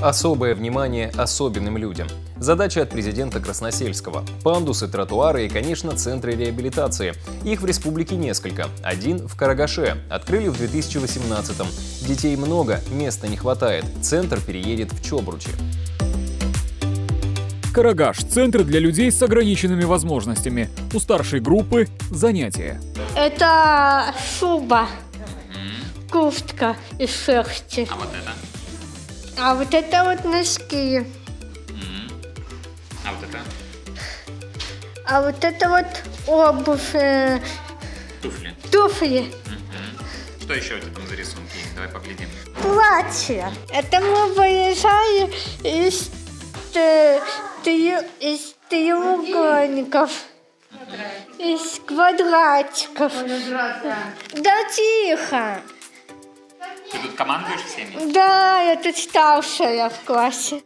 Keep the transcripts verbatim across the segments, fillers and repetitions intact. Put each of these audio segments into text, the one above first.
Особое внимание особенным людям. Задача от президента Красносельского. Пандусы, тротуары и, конечно, центры реабилитации. Их в республике несколько. Один в Карагаше. Открыли в две тысячи восемнадцатом. Детей много, места не хватает. Центр переедет в Чобручи. Карагаш – центр для людей с ограниченными возможностями. У старшей группы – занятия. Это шуба, куртка из шерсти. А вот это? А вот это вот носки. А вот это? А вот это вот обувь. Э, Туфли. туфли. Угу. Что еще у тебя там за рисунки? Давай поглядим. Платье. Это мы выезжали из, э, три- из треугольников. Из квадратиков. Да тихо. Ты тут командуешь всеми? Да, я тут старшая в классе.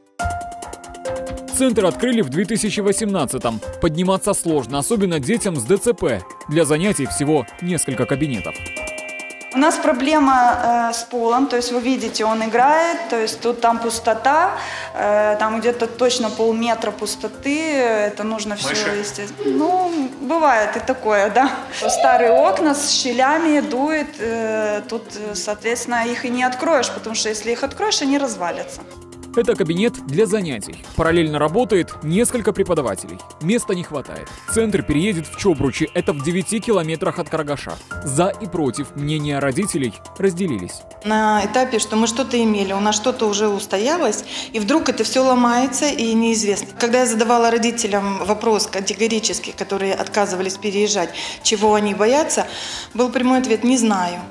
Центр открыли в две тысячи восемнадцатом. Подниматься сложно, особенно детям с ДЦП. Для занятий всего несколько кабинетов. У нас проблема э, с полом, то есть вы видите, он играет, то есть тут там пустота, э, там где-то точно полметра пустоты, это нужно все, естественно. Ну, бывает и такое, да. Старые окна с щелями дует, э, тут, соответственно, их и не откроешь, потому что если их откроешь, они развалятся. Это кабинет для занятий. Параллельно работает несколько преподавателей. Места не хватает. Центр переедет в Чобручи. Это в девяти километрах от Карагаша. За и против мнения родителей разделились. На этапе, что мы что-то имели, у нас что-то уже устоялось, и вдруг это все ломается и неизвестно. Когда я задавала родителям вопрос категорически, которые отказывались переезжать, чего они боятся, был прямой ответ «не знаю».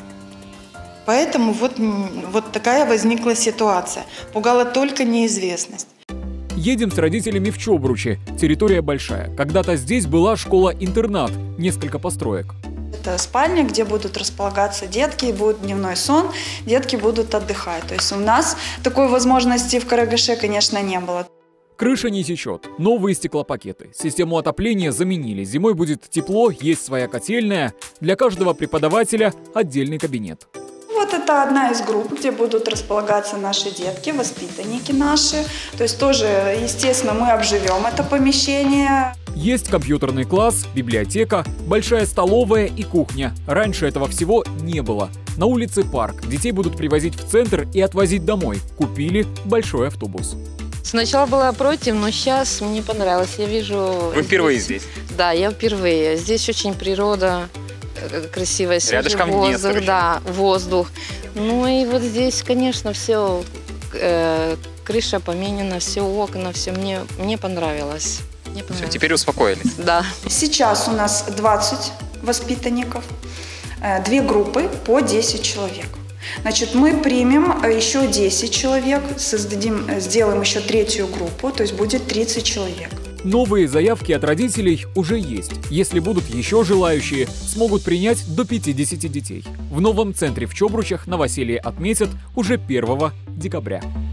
Поэтому вот, вот такая возникла ситуация. Пугала только неизвестность. Едем с родителями в Чобручи. Территория большая. Когда-то здесь была школа-интернат. Несколько построек. Это спальня, где будут располагаться детки, будет дневной сон, детки будут отдыхать. То есть у нас такой возможности в Карагаше, конечно, не было. Крыша не течет. Новые стеклопакеты. Систему отопления заменили. Зимой будет тепло, есть своя котельная. Для каждого преподавателя отдельный кабинет. Вот это одна из групп, где будут располагаться наши детки, воспитанники наши. То есть тоже, естественно, мы обживем это помещение. Есть компьютерный класс, библиотека, большая столовая и кухня. Раньше этого всего не было. На улице парк. Детей будут привозить в центр и отвозить домой. Купили большой автобус. Сначала была против, но сейчас мне понравилось. Я вижу... Вы впервые здесь? Да, я впервые. Здесь очень природа. Красивый свежий воздух, да, воздух. Ну и вот здесь, конечно, все, э, крыша поменена, все окна, все мне, мне понравилось. Мне понравилось. Все, теперь успокоились? Да. Сейчас у нас двадцать воспитанников, э, две группы по десять человек. Значит, мы примем еще десять человек, создадим, сделаем еще третью группу, то есть будет тридцать человек. Новые заявки от родителей уже есть. Если будут еще желающие, смогут принять до пятидесяти детей. В новом центре в Чобручах новоселье отметят уже первого декабря.